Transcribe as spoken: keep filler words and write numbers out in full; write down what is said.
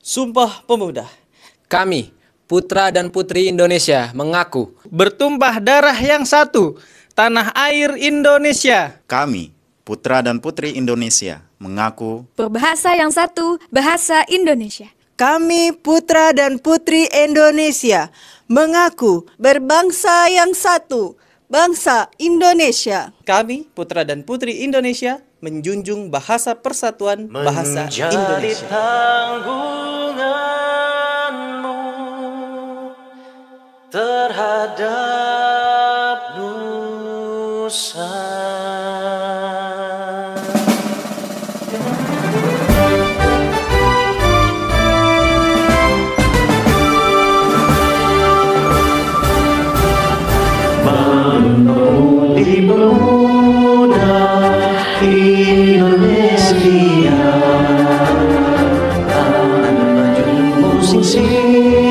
Sumpah Pemuda. Kami, putra dan putri Indonesia, mengaku Bertumpah darah yang satu, tanah air Indonesia. Kami, putra dan putri Indonesia, mengaku berbahasa yang satu, bahasa Indonesia. Kami, putra dan putri Indonesia, mengaku berbangsa yang satu, bangsa Indonesia. Kami, putra dan putri Indonesia, menjunjung bahasa persatuan bahasa Indonesia. Tanggunganmu terhadap nusa. Di pemuda Indonesia, tanah baju musik